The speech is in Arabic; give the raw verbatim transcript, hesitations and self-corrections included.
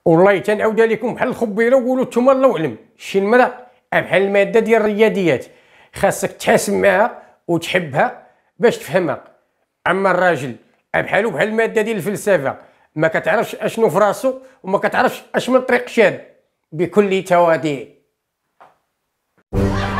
والله تنعاودها لكم بحال الخبيره وقولوا نتوما الله اعلم. شي المراه بحال الماده ديال الرياضيات، خاصك تحاسب معها وتحبها باش تفهمها. اما الراجل بحالو بحال الماده ديال الفلسفه، ما كتعرفش اشنو في راسو وما كتعرفش اش من طريق شاد. بكل تواضيع.